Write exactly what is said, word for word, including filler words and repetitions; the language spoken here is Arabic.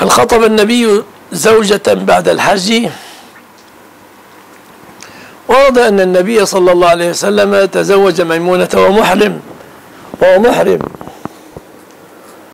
هل خطب النبي زوجة بعد الحج؟ ورد أن النبي صلى الله عليه وسلم تزوج ميمونة ومحرم وهو محرم